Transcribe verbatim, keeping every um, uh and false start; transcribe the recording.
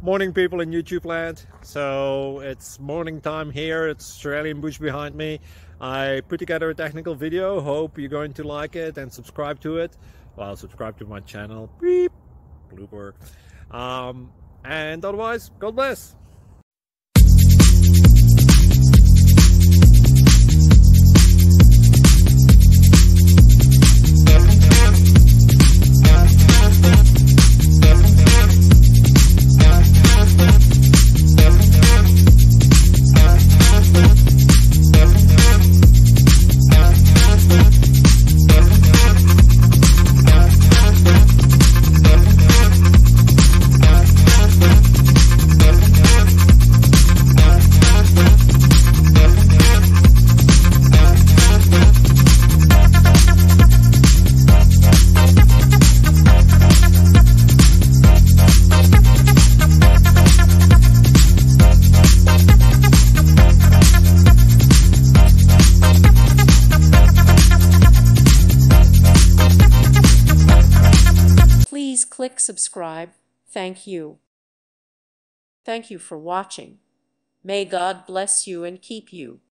Morning, people in YouTube land. So it's morning time here. It's Australian bush behind me. I put together a technical video. Hope you're going to like it and subscribe to it. Well, subscribe to my channel. Beep. Blooper. Um, and otherwise, God bless. Please click subscribe. Thank you. Thank you for watching. May God bless you and keep you.